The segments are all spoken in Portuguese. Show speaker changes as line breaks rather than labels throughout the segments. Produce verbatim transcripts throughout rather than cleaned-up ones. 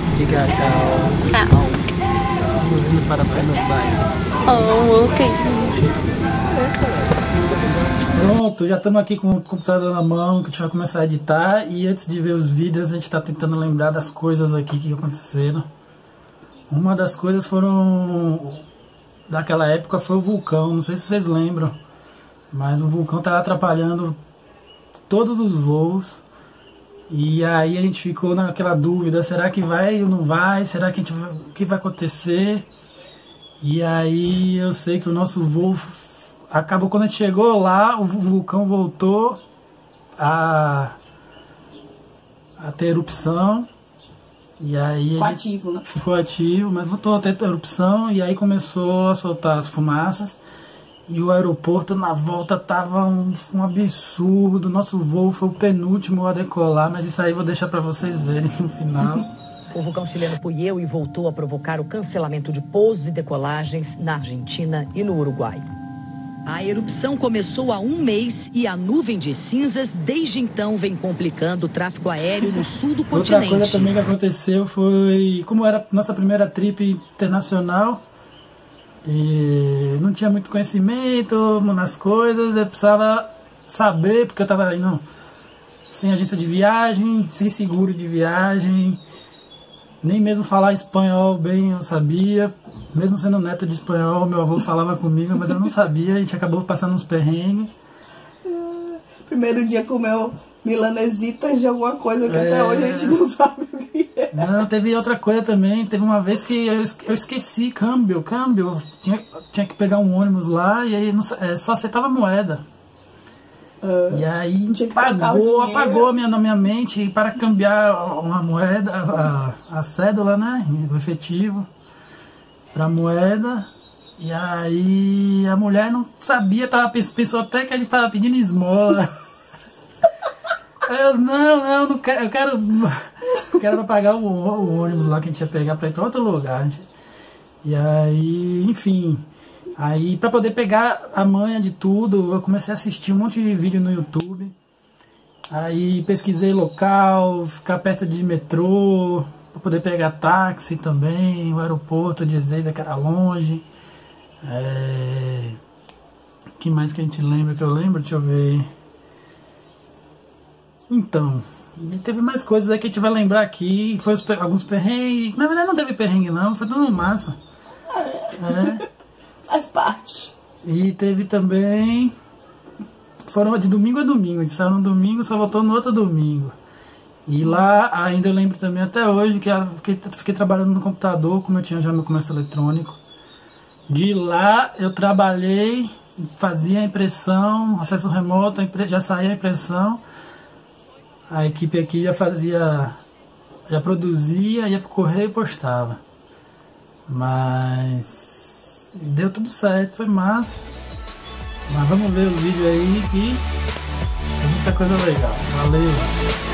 Diga tchau.
Tchau.
Vamos indo para Buenos Aires.
Oh, ok.
Pronto, já estamos aqui com o computador na mão, que a gente vai começar a editar. E antes de ver os vídeos, a gente está tentando lembrar das coisas aqui que aconteceram. Uma das coisas foram... daquela época foi o vulcão, não sei se vocês lembram. Mas o vulcão estava atrapalhando todos os voos. E aí a gente ficou naquela dúvida, será que vai ou não vai? Será que a gente vai, o que vai acontecer? E aí eu sei que o nosso voo acabou quando a gente chegou lá, o vulcão voltou a, a ter erupção. E aí
ficou ativo, né?
Ficou ativo, mas voltou a ter erupção e aí começou a soltar as fumaças. E o aeroporto na volta tava um, um absurdo. Nosso voo foi o penúltimo a decolar, mas isso aí eu vou deixar para vocês verem no final.
O vulcão chileno Puyehue e voltou a provocar o cancelamento de pousos e decolagens na Argentina e no Uruguai. A erupção começou há um mês e a nuvem de cinzas desde então vem complicando o tráfego aéreo no sul do continente.
Outra coisa também que aconteceu foi, como era nossa primeira trip internacional, e não tinha muito conhecimento nas coisas, eu precisava saber, porque eu estava indo sem agência de viagem, sem seguro de viagem, nem mesmo falar espanhol bem eu sabia, mesmo sendo neto de espanhol, meu avô falava comigo, mas eu não sabia, a gente acabou passando uns perrengues.
Primeiro dia comeu milanesitas de alguma coisa que é... até hoje a gente não sabe o que é.
Não, teve outra coisa também, teve uma vez que eu, eu esqueci câmbio, câmbio, tinha, tinha que pegar um ônibus lá e aí não, é, só aceitava moeda. Uh, e aí pagou, apagou a minha, na minha mente para cambiar uma moeda, a, a cédula, né, o efetivo, para moeda. E aí a mulher não sabia, tava, pensou até que a gente estava pedindo esmola. Eu, não, não, não quero, eu quero, eu quero pagar o, o ônibus lá que a gente ia pegar para ir para outro lugar. E aí, enfim, aí para poder pegar a manha de tudo, eu comecei a assistir um monte de vídeo no YouTube. Aí pesquisei local, ficar perto de metrô, para poder pegar táxi também, o aeroporto de Ezeiza que era longe. É... O que mais que a gente lembra que eu lembro? Deixa eu ver... Então, e teve mais coisas aí que a gente vai lembrar aqui, foi os, alguns perrengues, na verdade não teve perrengue não, foi tudo massa. É.
Faz parte.
E teve também, foram de domingo a domingo, a gente saiu no domingo, só voltou no outro domingo. E lá ainda eu lembro também até hoje que eu fiquei, fiquei trabalhando no computador, como eu tinha já meu comércio eletrônico. De lá eu trabalhei, fazia a impressão, acesso remoto, já saía a impressão. A equipe aqui já fazia, já produzia, ia pro correio e postava. Mas deu tudo certo, foi massa. Mas vamos ver o vídeo aí que tem muita coisa legal. Valeu!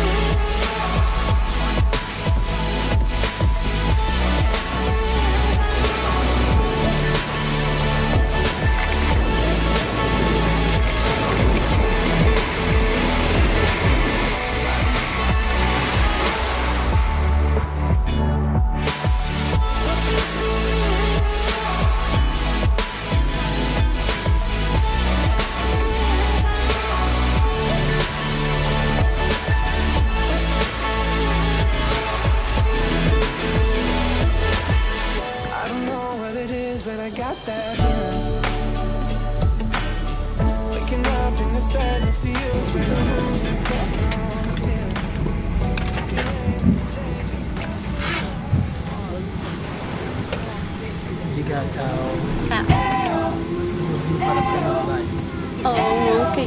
Diga tchau.
Tchau.
Vamos indo para Buenos Aires.
Oh, ok.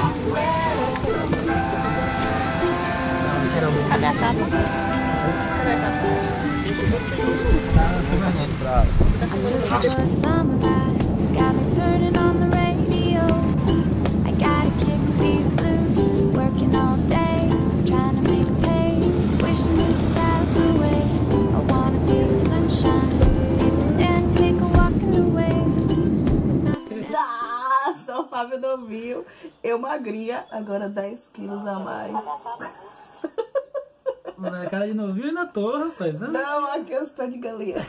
Cadê a capa? Cadê a capa?
Tá permanente, bravo.
Fábio não viu, eu magrinha, agora dez quilos a mais.
Na cara de novinho e na torre, rapaz. Né?
Não, aqui é os pés de galinha.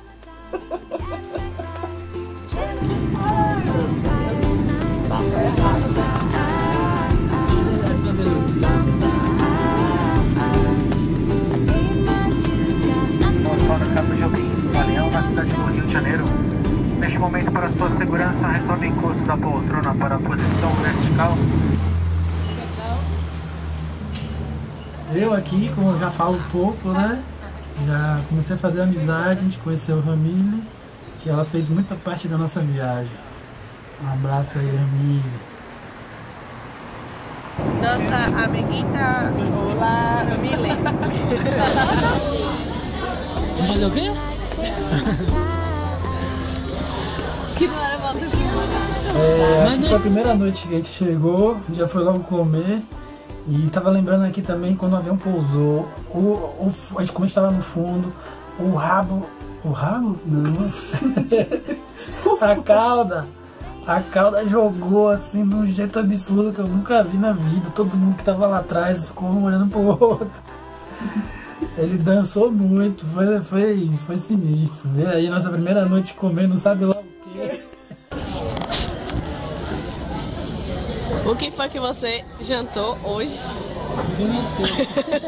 Cabo Jobim, Galeão, na cidade do Rio de Janeiro. Neste momento, para sua segurança, retorne em curso da poltrona para a posição vertical.
Eu aqui, como eu já falo pouco, né? Já comecei a fazer amizade, a gente conheceu a Ramile, que ela fez muita parte da nossa viagem. Um abraço aí, Ramile.
Nossa amiguita, olá, Ramile.
Vamos fazer o quê?
Que não era volta
É, aqui foi a primeira noite que a gente chegou, já foi logo comer. E tava lembrando aqui também quando o avião pousou, o, o, a gente, como a gente tava no fundo, o rabo. O rabo? Não. A cauda. A cauda jogou assim de um jeito absurdo que eu nunca vi na vida. Todo mundo que tava lá atrás ficou um olhando pro outro. Ele dançou muito, foi, foi, foi sinistro. Vê aí nossa primeira noite comendo, sabe lá o quê?
O que foi que você jantou hoje?
Eu não sei.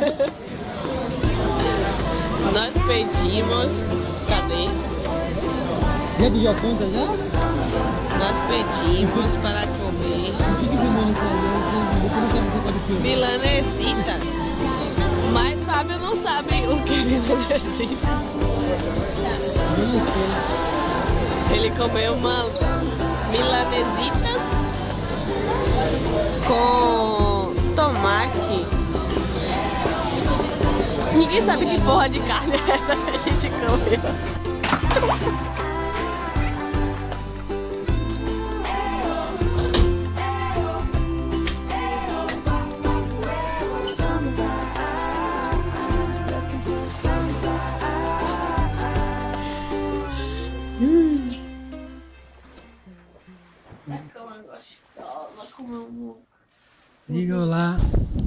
Nós pedimos. Cadê?
Já pediu a conta já?
Nós pedimos para comer
O que que filmou nesse avião? Depois não sabe você pode filmar.
milanesitas. Mas Fábio não sabe o que é milanesita.
Eu não sei.
Ele comeu umas milanesitas com tomate. Ninguém sabe que porra de carne é essa que a gente comeu.
Diga olá.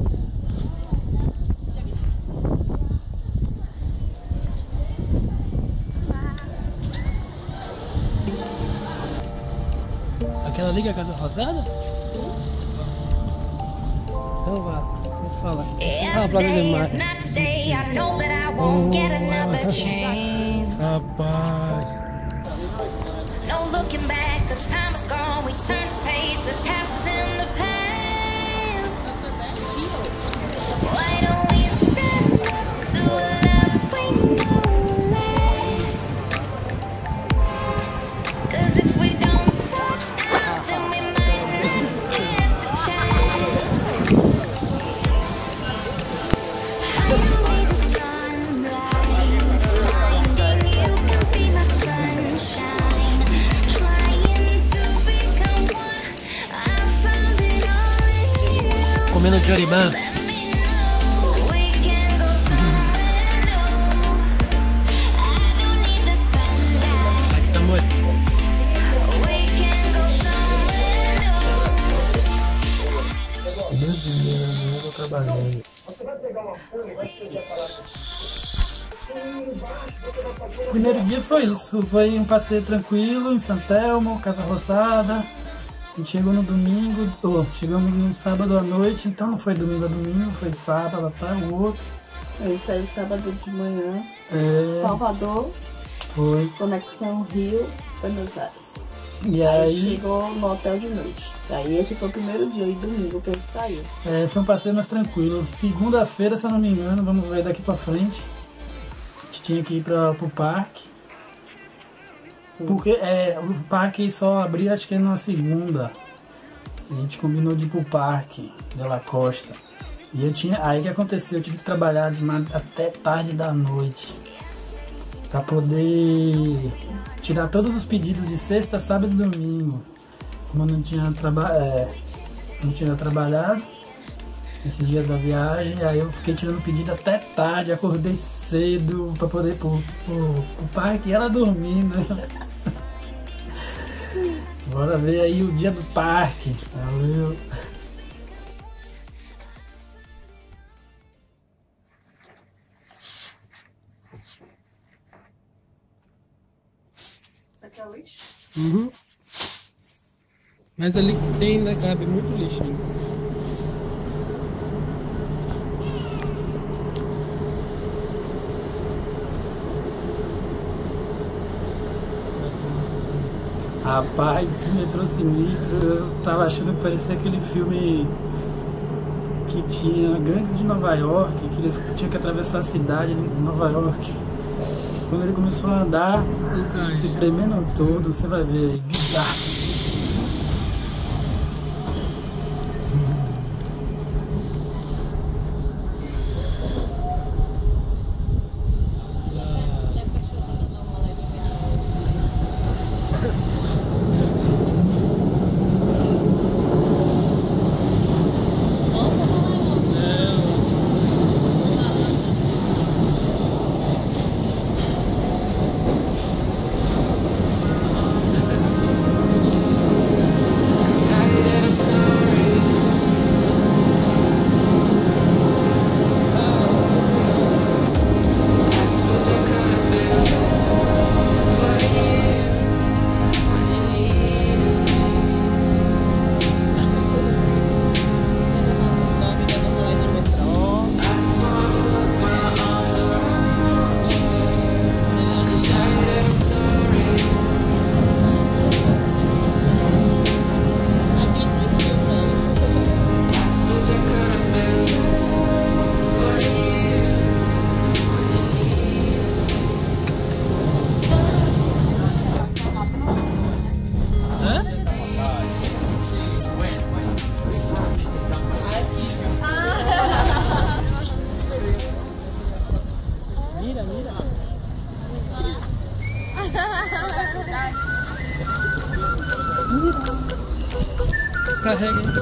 Aquela liga a Casa Rosada? Então vá, vou te falar. Ah, a placa de imagem. Oh, rapaz.
No looking back, the time is gone. We turn the page, the past is in the past. Why don't we stand up to a love we know last? 'Cause if we don't stop, then we might not get the chance. Hiding with the sunlight, finding you can be my sunshine.
Comendo Joribã. Aqui tá muito. Deus me livre, eu vou trabalhar. O primeiro dia foi isso, foi um passeio tranquilo em Santelmo, Casa Rosada. A gente chegou no domingo, oh, chegamos no sábado à noite, então não foi domingo a domingo, foi sábado até o outro.
A gente saiu sábado de manhã,
É,
Salvador,
foi.
conexão Rio, Buenos Aires.
E
Aí
aí,
chegou no hotel de noite. Aí esse foi o primeiro dia, e domingo que a gente saiu.
é, foi um passeio mais tranquilo. Segunda-feira, se eu não me engano, vamos ver daqui pra frente. A gente tinha que ir pra, pro parque. Porque é, o parque só abria acho que na segunda. A gente combinou de ir pro parque de La Costa. E eu tinha. Aí o que aconteceu? Eu tive que trabalhar de ma- até tarde da noite. Pra poder tirar todos os pedidos de sexta, sábado e domingo. Como eu não tinha, traba é, não tinha trabalhado esses dias da viagem, aí eu fiquei tirando pedido até tarde, acordei cedo pra poder ir pro, pro, pro parque e ela dormindo. Bora ver aí o dia do parque. Valeu.
Que é lixo?
Uhum. Mas ali que tem ainda cabe muito lixo ainda.
Rapaz, que metrô sinistro. Eu tava achando que parecia aquele filme que tinha gangues de Nova York, que eles tinham que atravessar a cidade de Nova York. Quando ele começou a andar, se tremendo todo, você vai ver aí, bizarro.
Carrega aí.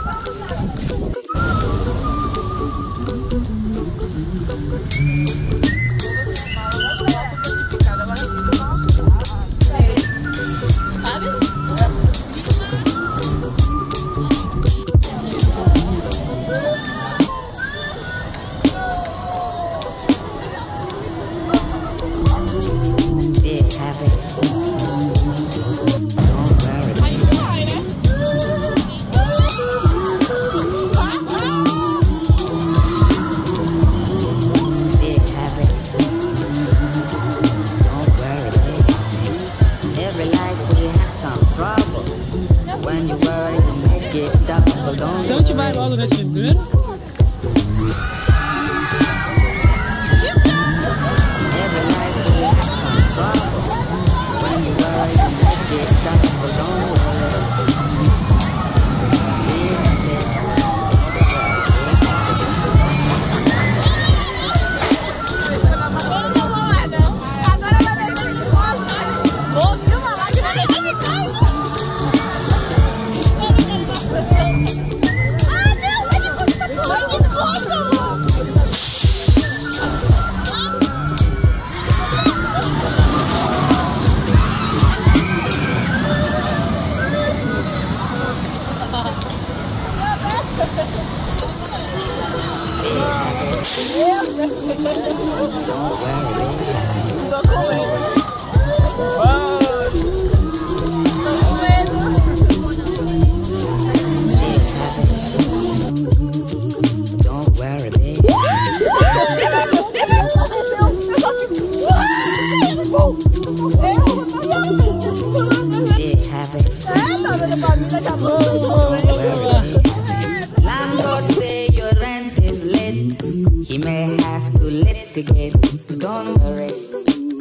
Então a gente vai logo nesse primeiro.
Landlord say your rent is late. He may have to litigate. Don't worry,